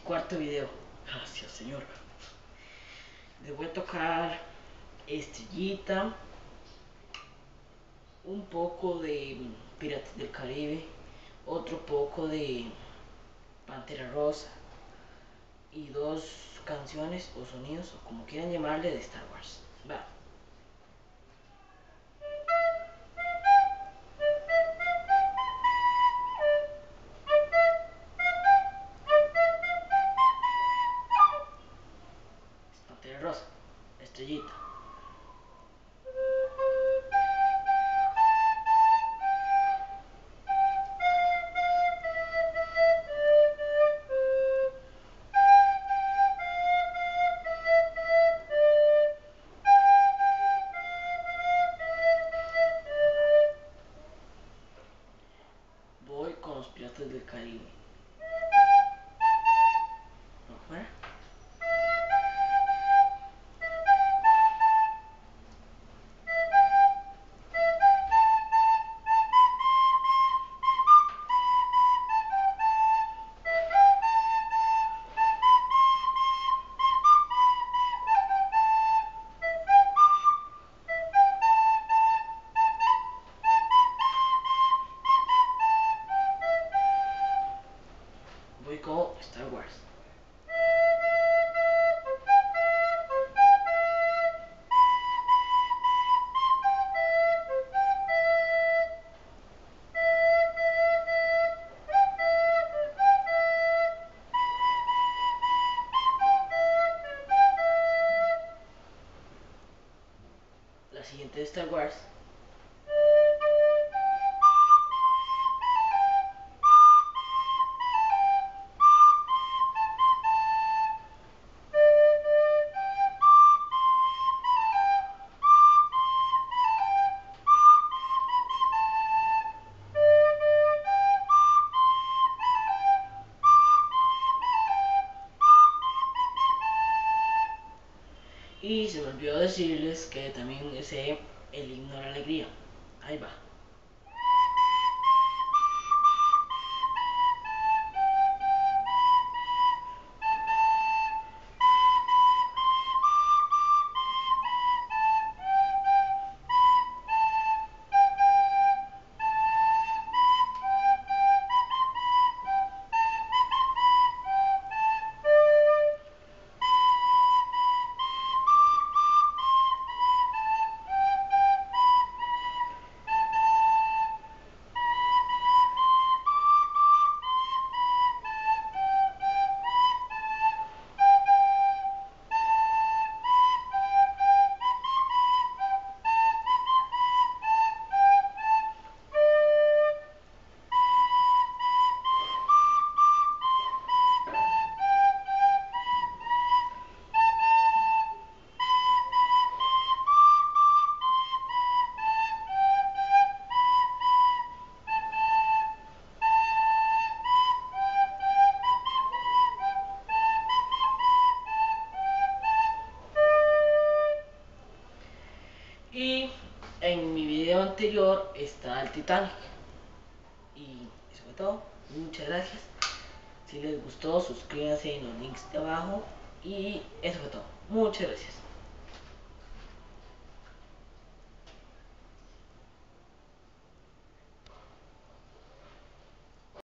Cuarto video. Gracias, señor. Les voy a tocar Estrellita, un poco de Piratas del Caribe, otro poco de Pantera Rosa y dos canciones o sonidos, o como quieran llamarle, de Star Wars. Va. Pantera Rosa, Estrellita. Voy con los Piratas del Caribe. ¿Afuera? Voy con Star Wars. La siguiente de Star Wars. Y se me olvidó decirles que también sé el himno de la alegría. Ahí va. Y en mi video anterior está el Titanic. Y eso fue todo. Muchas gracias. Si les gustó, suscríbanse en los links de abajo. Y eso fue todo. Muchas gracias.